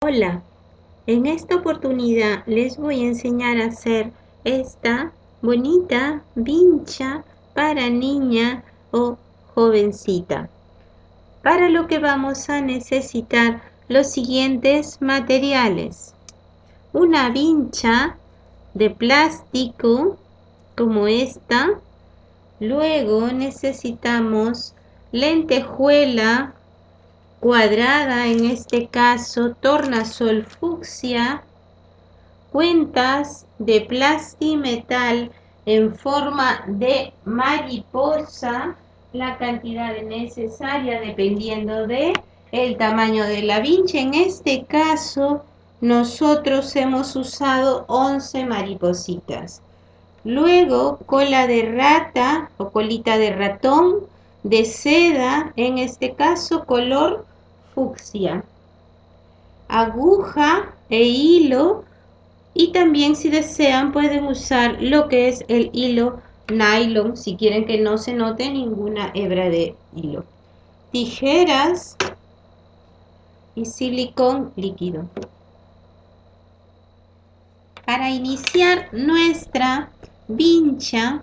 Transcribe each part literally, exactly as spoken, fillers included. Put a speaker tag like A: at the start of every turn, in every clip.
A: Hola, en esta oportunidad les voy a enseñar a hacer esta bonita vincha para niña o jovencita. Para lo que vamos a necesitar los siguientes materiales. Una vincha de plástico como esta. Luego necesitamos lentejuela cuadrada, en este caso tornasol fucsia, cuentas de plastimetal en forma de mariposa, la cantidad necesaria dependiendo de el tamaño de la vincha. En este caso nosotros hemos usado once maripositas. Luego cola de rata o colita de ratón de seda, en este caso color fucsia, aguja e hilo, y también si desean pueden usar lo que es el hilo nylon si quieren que no se note ninguna hebra de hilo, tijeras y silicón líquido. Para iniciar nuestra vincha,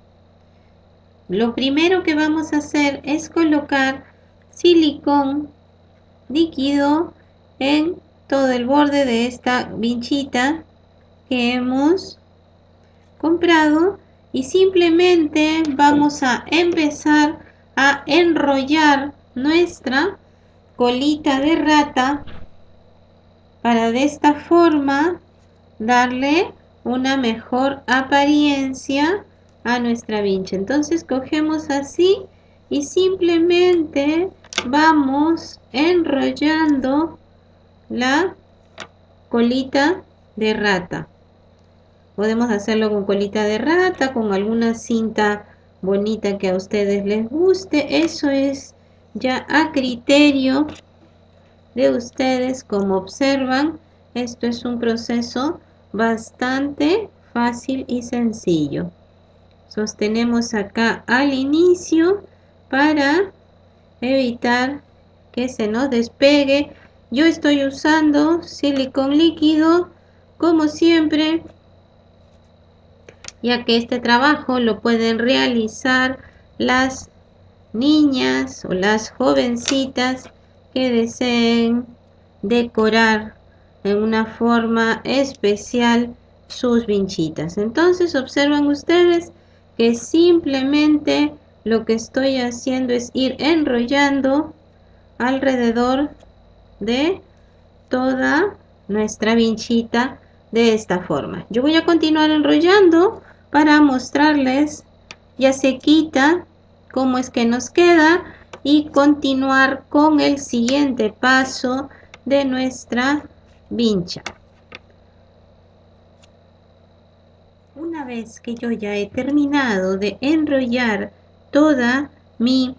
A: lo primero que vamos a hacer es colocar silicón líquido en todo el borde de esta vinchita que hemos comprado y simplemente vamos a empezar a enrollar nuestra colita de rata para de esta forma darle una mejor apariencia a nuestra vincha. Entonces cogemos así y simplemente vamos enrollando la colita de rata. Podemos hacerlo con colita de rata, con alguna cinta bonita que a ustedes les guste. Eso es ya a criterio de ustedes. Como observan, esto es un proceso bastante fácil y sencillo. Sostenemos acá al inicio para evitar que se nos despegue. Yo estoy usando silicón líquido como siempre, ya que este trabajo lo pueden realizar las niñas o las jovencitas que deseen decorar en una forma especial sus vinchitas. Entonces observan ustedes que simplemente lo que estoy haciendo es ir enrollando alrededor de toda nuestra vinchita de esta forma. Yo voy a continuar enrollando para mostrarles ya sequita cómo es que nos queda y continuar con el siguiente paso de nuestra vincha. Una vez que yo ya he terminado de enrollar toda mi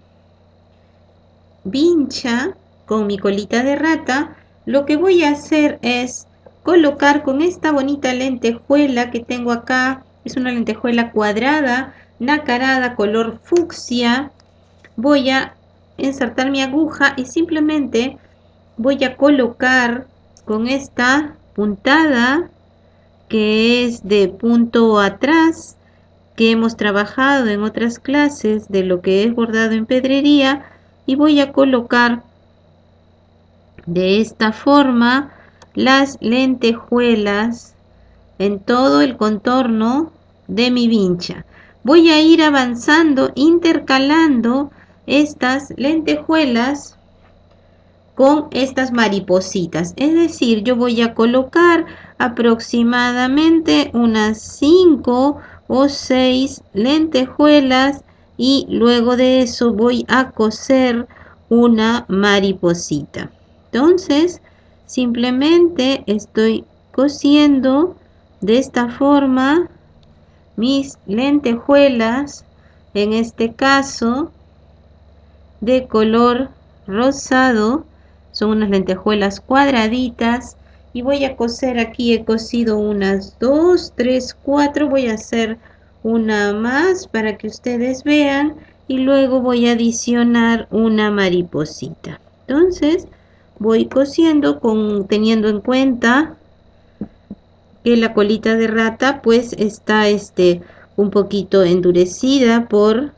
A: vincha con mi colita de rata, lo que voy a hacer es colocar con esta bonita lentejuela que tengo acá. Es una lentejuela cuadrada, nacarada, color fucsia. Voy a insertar mi aguja y simplemente voy a colocar con esta puntada que es de punto atrás, que hemos trabajado en otras clases de lo que es bordado en pedrería, y voy a colocar de esta forma las lentejuelas en todo el contorno de mi vincha. Voy a ir avanzando, intercalando estas lentejuelas con estas maripositas, es decir, yo voy a colocar aproximadamente unas cinco o seis lentejuelas y luego de eso voy a coser una mariposita. Entonces simplemente estoy cosiendo de esta forma mis lentejuelas, en este caso de color rosado. Son unas lentejuelas cuadraditas y voy a coser aquí. He cosido unas dos, tres, cuatro. Voy a hacer una más para que ustedes vean y luego voy a adicionar una mariposita. Entonces voy cosiendo con, teniendo en cuenta que la colita de rata pues está este un poquito endurecida por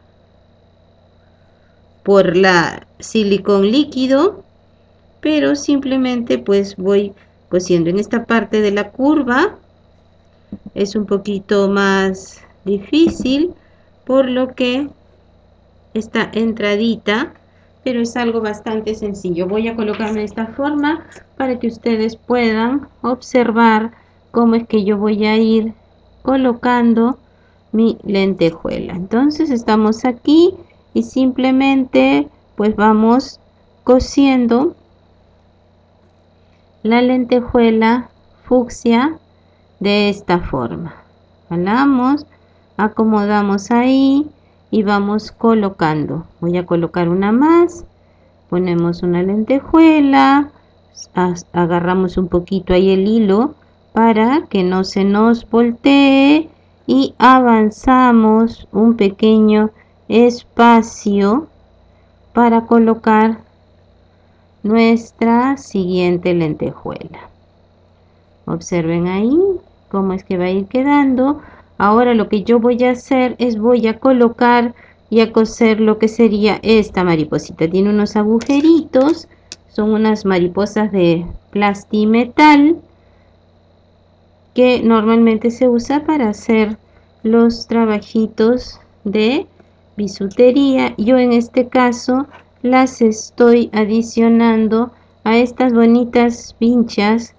A: por la silicón líquido, pero simplemente pues voy cosiendo. En esta parte de la curva es un poquito más difícil, por lo que está entradita, pero es algo bastante sencillo. Voy a colocarme de esta forma para que ustedes puedan observar cómo es que yo voy a ir colocando mi lentejuela. Entonces estamos aquí y simplemente pues vamos cosiendo la lentejuela fucsia de esta forma. Jalamos, acomodamos ahí y vamos colocando. Voy a colocar una más, ponemos una lentejuela, agarramos un poquito ahí el hilo para que no se nos voltee y avanzamos un pequeño espacio para colocar nuestra siguiente lentejuela. Observen ahí cómo es que va a ir quedando. Ahora lo que yo voy a hacer es voy a colocar y a coser lo que sería esta mariposita. Tiene unos agujeritos, son unas mariposas de plastimetal que normalmente se usa para hacer los trabajitos de bisutería. Yo en este caso las estoy adicionando a estas bonitas pinchas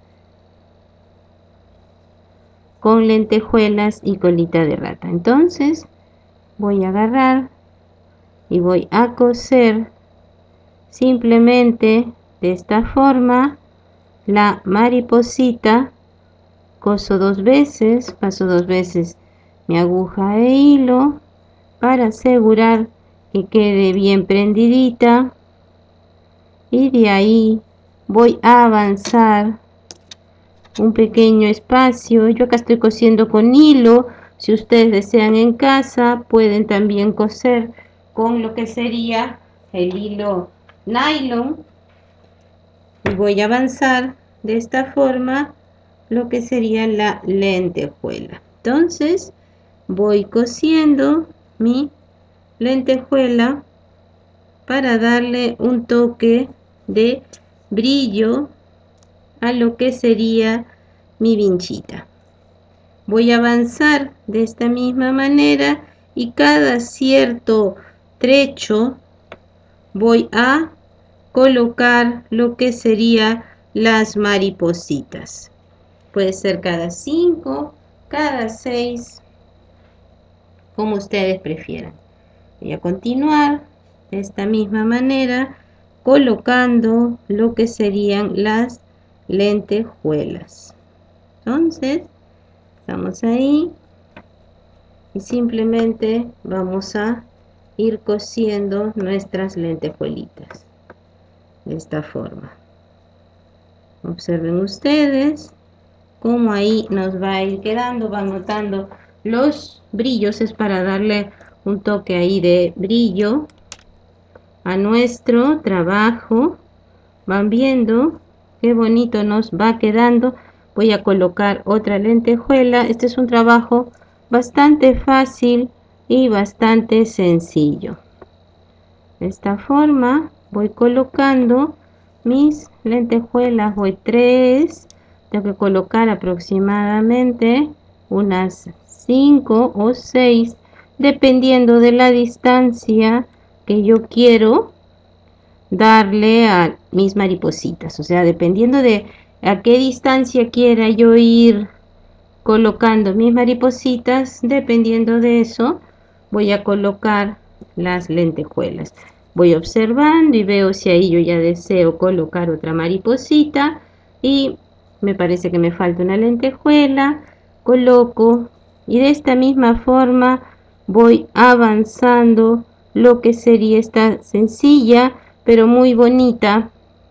A: con lentejuelas y colita de rata. Entonces voy a agarrar y voy a coser simplemente de esta forma la mariposita. Coso dos veces, paso dos veces mi aguja e hilo para asegurar que quede bien prendidita, y de ahí voy a avanzar un pequeño espacio. Yo acá estoy cosiendo con hilo. Si ustedes desean en casa pueden también coser con lo que sería el hilo nylon, y voy a avanzar de esta forma lo que sería la lentejuela. Entonces voy cosiendo mi lentejuela para darle un toque de brillo a lo que sería mi vinchita. Voy a avanzar de esta misma manera y cada cierto trecho voy a colocar lo que sería las maripositas. Puede ser cada cinco, cada seis, como ustedes prefieran. Voy a continuar de esta misma manera colocando lo que serían las lentejuelas. Entonces estamos ahí y simplemente vamos a ir cosiendo nuestras lentejuelitas de esta forma. Observen ustedes cómo ahí nos va a ir quedando. Van notando los brillos, es para darle un toque ahí de brillo a nuestro trabajo. Van viendo qué bonito nos va quedando. Voy a colocar otra lentejuela. Este es un trabajo bastante fácil y bastante sencillo. De esta forma voy colocando mis lentejuelas. Voy tres. Tengo que colocar aproximadamente unas cinco o seis, dependiendo de la distancia que yo quiero darle a mis maripositas. O sea, dependiendo de a qué distancia quiera yo ir colocando mis maripositas, dependiendo de eso voy a colocar las lentejuelas. Voy observando y veo si ahí yo ya deseo colocar otra mariposita y me parece que me falta una lentejuela, coloco, y de esta misma forma voy avanzando lo que sería esta sencilla pero muy bonita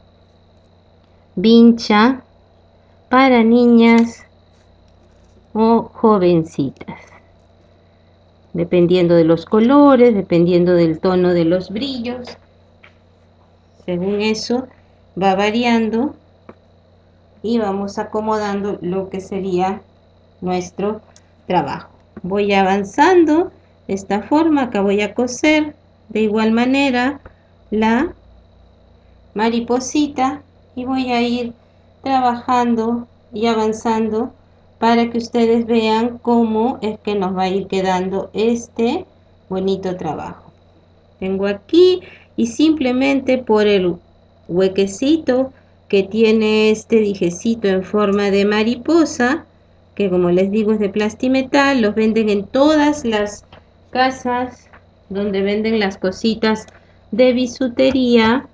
A: vincha para niñas o jovencitas, dependiendo de los colores, dependiendo del tono de los brillos. Según eso va variando y vamos acomodando lo que sería nuestro trabajo. Voy avanzando de esta forma. Acá voy a coser de igual manera la mariposita y voy a ir trabajando y avanzando para que ustedes vean cómo es que nos va a ir quedando este bonito trabajo. Tengo aquí y simplemente por el huequecito que tiene este dijecito en forma de mariposa, que como les digo es de plastimetal, los venden en todas las casas donde venden las cositas de bisutería,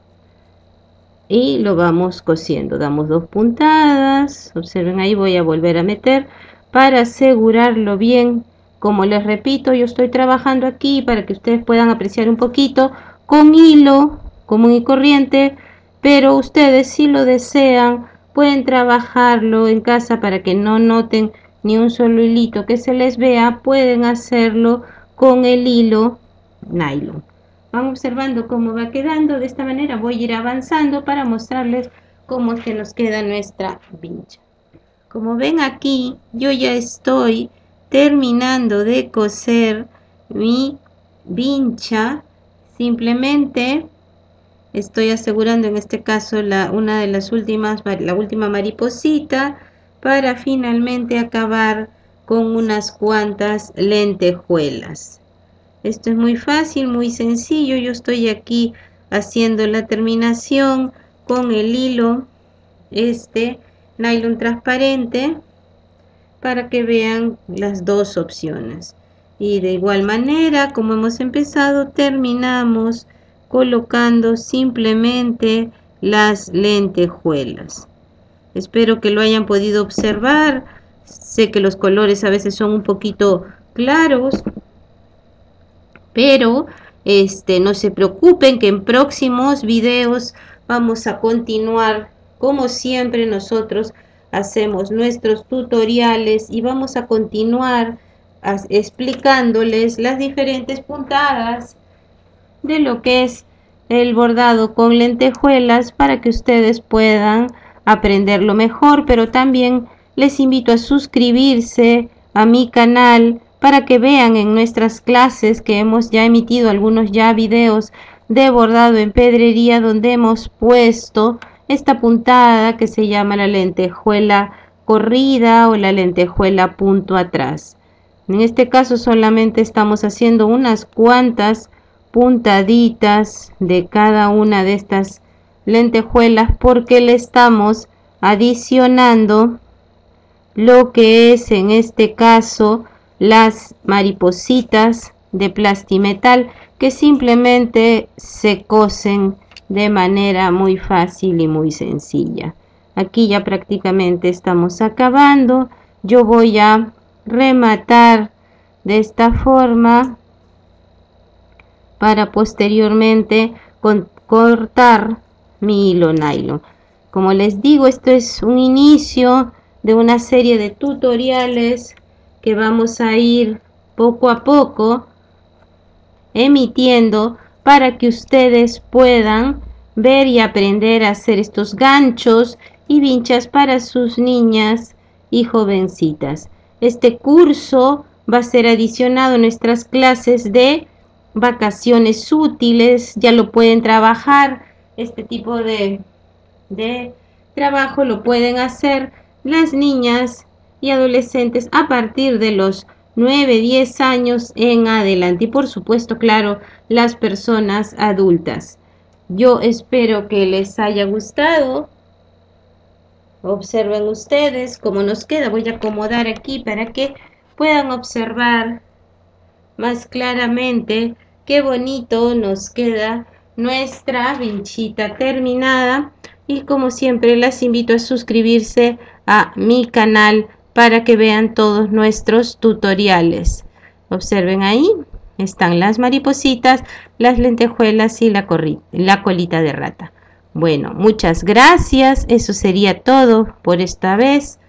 A: y lo vamos cosiendo. Damos dos puntadas, observen ahí, voy a volver a meter para asegurarlo bien. Como les repito, yo estoy trabajando aquí para que ustedes puedan apreciar un poquito con hilo común y corriente, pero ustedes, si lo desean, pueden trabajarlo en casa para que no noten ni un solo hilito que se les vea. Pueden hacerlo con el hilo nylon. Van observando cómo va quedando. De esta manera voy a ir avanzando para mostrarles cómo es que nos queda nuestra vincha. Como ven aquí, yo ya estoy terminando de coser mi vincha. Simplemente estoy asegurando en este caso la, una de las últimas, la última mariposita, para finalmente acabar con unas cuantas lentejuelas. Esto es muy fácil, muy sencillo. Yo estoy aquí haciendo la terminación con el hilo este nylon transparente para que vean las dos opciones. Y de igual manera, como hemos empezado, terminamos colocando simplemente las lentejuelas. Espero que lo hayan podido observar. Sé que los colores a veces son un poquito claros, pero este, no se preocupen que en próximos videos vamos a continuar. Como siempre, nosotros hacemos nuestros tutoriales y vamos a continuar a, explicándoles las diferentes puntadas de lo que es el bordado con lentejuelas para que ustedes puedan aprenderlo mejor. Pero también les invito a suscribirse a mi canal para que vean en nuestras clases que hemos ya emitido algunos ya videos de bordado en pedrería, donde hemos puesto esta puntada que se llama la lentejuela corrida o la lentejuela punto atrás. En este caso solamente estamos haciendo unas cuantas puntaditas de cada una de estas lentejuelas porque le estamos adicionando lo que es en este caso las maripositas de plastimetal, que simplemente se cosen de manera muy fácil y muy sencilla. Aquí ya prácticamente estamos acabando. Yo voy a rematar de esta forma para posteriormente con, cortar mi hilo nylon. Como les digo, esto es un inicio de una serie de tutoriales que vamos a ir poco a poco emitiendo para que ustedes puedan ver y aprender a hacer estos ganchos y vinchas para sus niñas y jovencitas. Este curso va a ser adicionado a nuestras clases de vacaciones útiles. Ya lo pueden trabajar, este tipo de, de trabajo lo pueden hacer las niñas y adolescentes a partir de los nueve, diez años en adelante, y por supuesto, claro, las personas adultas. Yo espero que les haya gustado. Observen ustedes cómo nos queda. Voy a acomodar aquí para que puedan observar más claramente qué bonito nos queda nuestra vinchita terminada. Y como siempre, las invito a suscribirse a mi canal para que vean todos nuestros tutoriales. Observen ahí, están las maripositas, las lentejuelas y la, la colita de rata. Bueno, muchas gracias. Eso sería todo por esta vez.